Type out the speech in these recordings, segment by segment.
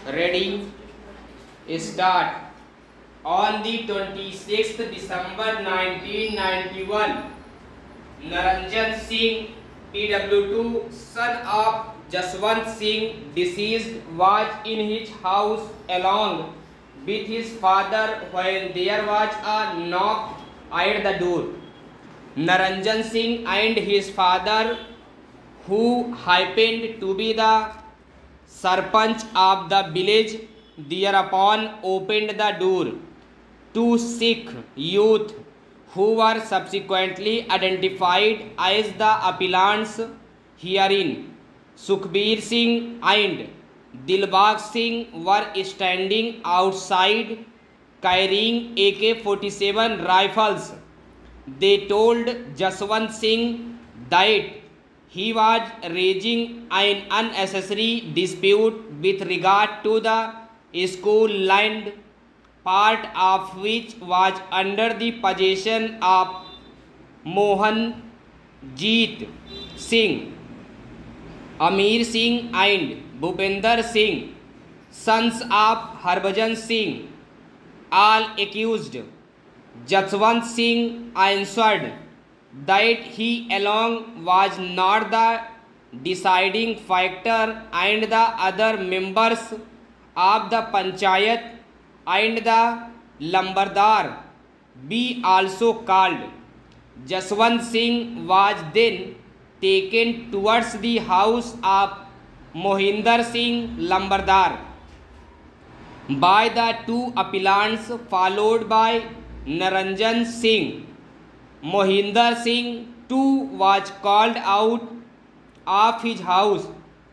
Ready? Start. On the 26th December 1991, Naranjan Singh, PW2, son of Jaswant Singh, deceased, was in his house along with his father when there was a knock at the door. Naranjan Singh and his father, who happened to be the Sarpanch of the village, thereupon opened the door. Two Sikh youth, who were subsequently identified as the appellants herein, Sukhbir Singh and Dilbagh Singh, were standing outside carrying AK-47 rifles. They told Jaswant Singh that he was raising an unnecessary dispute with regard to the school land, part of which was under the possession of Mohanjeet Singh, Amir Singh and Bhupender Singh, sons of Harbhajan Singh. All accused. Jaswant Singh answered that he alone was not the deciding factor and the other members of the panchayat and the lambardar be also called. Jaswant Singh was then taken towards the house of Mohinder Singh lambardar by the two appellants, followed by Naranjan Singh. Mohinder Singh too was called out of his house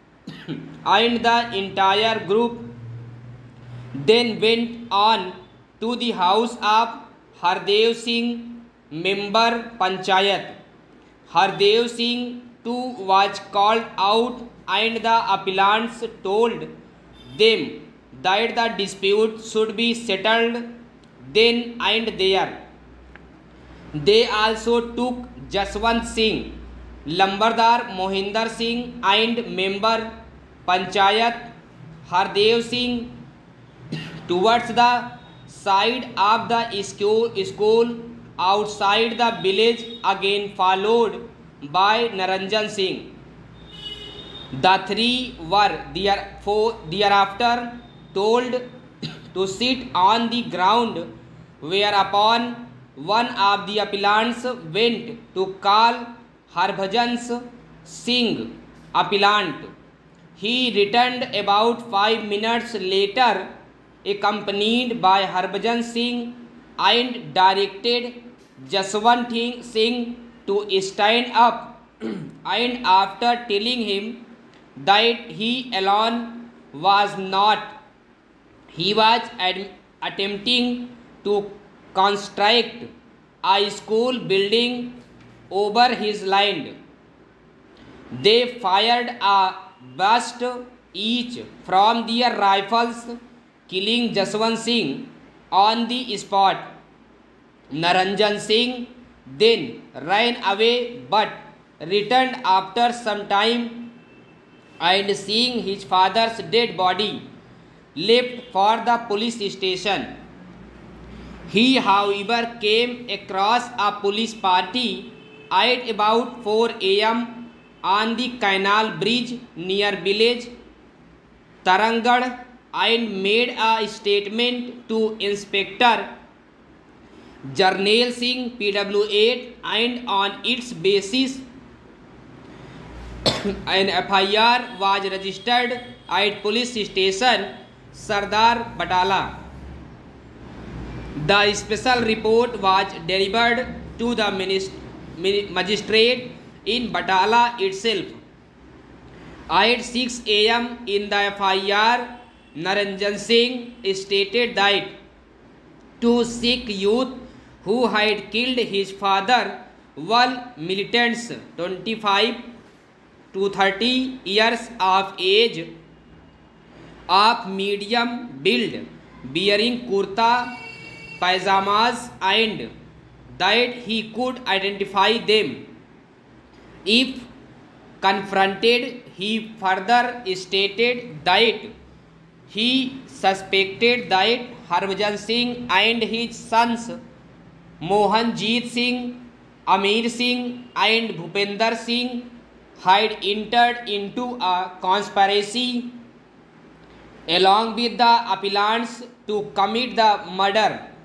and the entire group then went on to the house of Hardev Singh, member Panchayat. Hardev Singh too was called out and the appellants told them that the dispute should be settled then and there. They also took Jaswant Singh, lambardar Mohinder Singh and member Panchayat Hardev Singh towards the side of the school outside the village, again followed by Naranjan Singh. The three were thereafter told to sit on the ground, whereupon one of the appellants went to call Harbhajan Singh appellant. He returned about 5 minutes later, accompanied by Harbhajan Singh, and directed Jaswant Singh to stand up and after telling him that he alone was not, he was attempting to construct a school building over his land. They fired a burst each from their rifles, killing Jaswant Singh on the spot. Naranjan Singh then ran away but returned after some time, and seeing his father's dead body, left for the police station. He, however, came across a police party at about 4 a.m. on the canal bridge near village Tarangad and made a statement to Inspector Jarnail Singh, PW8, and on its basis an FIR was registered at police station Sardar Batala. The special report was delivered to the magistrate in Batala itself. At 6 a.m. in the FIR, Naranjan Singh stated that two Sikh youth who had killed his father were militants 25 to 30 years of age, of medium build, wearing kurta pajamas, and that he could identify them if confronted. He further stated that He suspected that Harbhajan Singh and his sons Mohanjeet Singh, Amir Singh and Bhupender Singh had entered into a conspiracy along with the appellants to commit the murder